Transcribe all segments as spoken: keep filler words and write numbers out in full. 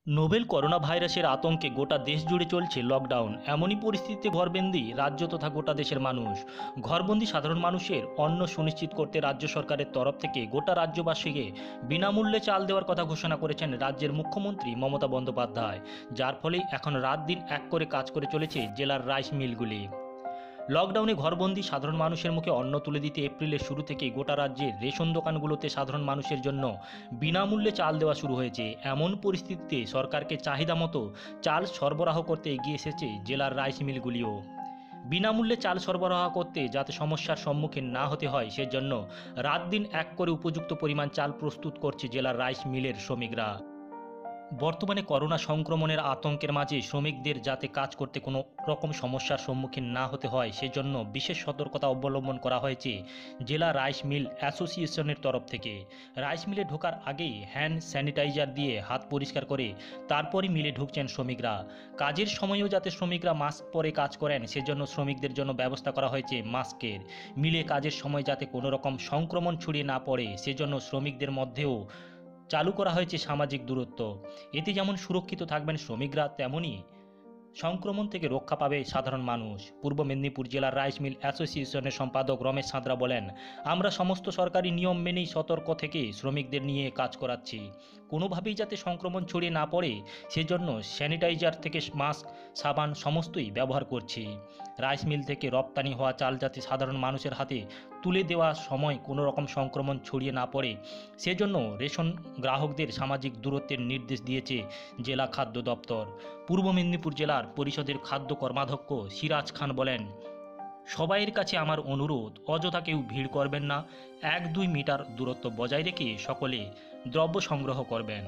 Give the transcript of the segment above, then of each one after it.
Novel corona ভাইরাসের আতঙ্কে গোটা দেশ জুড়ে চলছে লকডাউন। এমনই পরিস্থিতিতে ঘরবন্দি রাজ্য তথা গোটা দেশের মানুষ। ঘরবন্দি সাধারণ মানুষের অন্ন সুনিশ্চিত করতে রাজ্য সরকারের তরফ থেকে গোটা রাজ্যবাসীকে বিনামূল্যে চাল দেওয়ার কথা ঘোষণা করেছেন রাজ্যের মুখ্যমন্ত্রী মমতা বন্দ্যোপাধ্যায়, যার ফলে এখন রাত দিন এক করে কাজ করে চলেছে জেলার রাইস মিলগুলি। লকডাউনে ঘরবন্দি সাধারণ মানুষের মুখে অন্ন তুলে দিতে এপ্রিলের শুরু থেকেই গোটা রাজ্যের রেশন দোকানগুলোতে সাধারণ মানুষের জন্য বিনামূল্যে চাল দেওয়া শুরু হয়েছে। এমন পরিস্থিতিতে সরকারকে চাহিদা মতো চাল সরবরাহ করতে এগিয়ে এসেছে জেলার রাইস মিলগুলিও। বিনামূল্যে চাল সরবরাহ করতে যাতে সমস্যার সম্মুখীন না হতে হয় সেজন্য রাত দিন এক করে উপযুক্ত পরিমাণ চাল প্রস্তুত করছে জেলার রাইস মিলের শ্রমিকরা। বর্তমানে করোনা সংক্রমণের আতঙ্কের মাঝে শ্রমিকদের যাতে কাজ করতে কোনো রকম সমস্যার সম্মুখীন না হতে হয় সেজন্য বিশেষ সতর্কতা অবলম্বন করা হয়েছে জেলা রাইস মিল অ্যাসোসিয়েশনের তরফ থেকে। রাইস মিলে ঢোকার আগেই হ্যান্ড স্যানিটাইজার দিয়ে হাত পরিষ্কার করে তারপরই মিলে ঢুকছেন শ্রমিকরা। কাজের সময়ও যাতে শ্রমিকরা মাস্ক পরে কাজ করেন সেজন্য শ্রমিকদের জন্য ব্যবস্থা করা হয়েছে মাস্কের। মিলে কাজের সময় যাতে কোনো রকম সংক্রমণ ছড়িয়ে না পড়ে সেজন্য শ্রমিকদের মধ্যেও চালু করা হয়েছে সামাজিক দূরত্ব। এতে যেমন সুরক্ষিত থাকবেন শ্রমিকরা, তেমনই সংক্রমণ থেকে রক্ষা পাবে সাধারণ মানুষ। পূর্ব মেদিনীপুর জেলার রাইস মিল অ্যাসোসিয়েশনের সম্পাদক রমেশ সাঁতরা বলেন, আমরা সমস্ত সরকারি নিয়ম মেনেই সতর্ক থেকে শ্রমিকদের নিয়ে কাজ করাচ্ছি। কোনোভাবেই যাতে সংক্রমণ ছড়িয়ে না পড়ে সেজন্য স্যানিটাইজার থেকে মাস্ক, সাবান সমস্তই ব্যবহার করছি। রাইস মিল থেকে রপ্তানি হওয়া চাল যাতে সাধারণ মানুষের হাতে তুলে দেওয়ার সময় কোনো রকম সংক্রমণ ছড়িয়ে না পড়ে সেজন্য রেশন গ্রাহকদের সামাজিক দূরত্বের নির্দেশ দিয়েছে জেলা খাদ্য দপ্তর। পূর্ব মেদিনীপুর জেলার পরিষদের খাদ্য কর্মাধ্যক্ষ সিরাজ খান বলেন, সবাইয়ের কাছে আমার অনুরোধ, অযথা কেউ ভিড় করবেন না, এক দুই মিটার দূরত্ব বজায় রেখে সকলে দ্রব্য সংগ্রহ করবেন।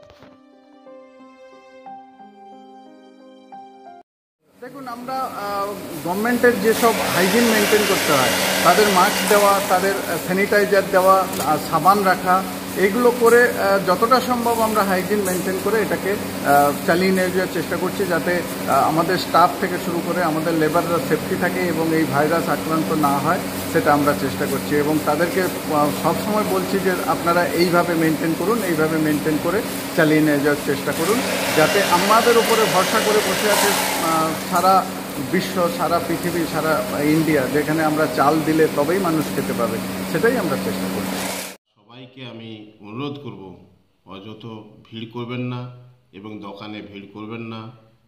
দেখুন, আমরা গভর্নমেন্টের যেসব হাইজিন মেনটেন করতে হয়, তাদের মাস্ক দেওয়া, তাদের স্যানিটাইজার দেওয়া, সাবান রাখা, এগুলো করে যতটা সম্ভব আমরা হাইজিন মেনটেন করে এটাকে চালিয়ে নিয়ে যাওয়ার চেষ্টা করছি, যাতে আমাদের স্টাফ থেকে শুরু করে আমাদের লেবাররা সেফটি থাকে এবং এই ভাইরাস আক্রান্ত না হয় সেটা আমরা চেষ্টা করছি। এবং তাদেরকে সবসময় বলছি যে আপনারা এইভাবে মেনটেন করুন, এইভাবে মেনটেন করে চালিয়ে নিয়ে যাওয়ার চেষ্টা করুন, যাতে আমাদের উপরে ভরসা করে বসে আছে সারা বিশ্ব, সারা পৃথিবী, সারা ইন্ডিয়া, যেখানে আমরা চাল দিলে তবেই মানুষ খেতে পাবে, সেটাই আমরা চেষ্টা করছি। সবাইকে আমি অনুরোধ করব, অযথ ভিড় করবেন না এবং দোকানে ভিড় করবেন না।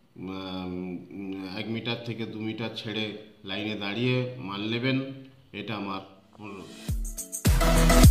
এক মিটার থেকে দু মিটার ছেড়ে লাইনে দাঁড়িয়ে মাল নেবেন, এটা আমার অনুরোধ।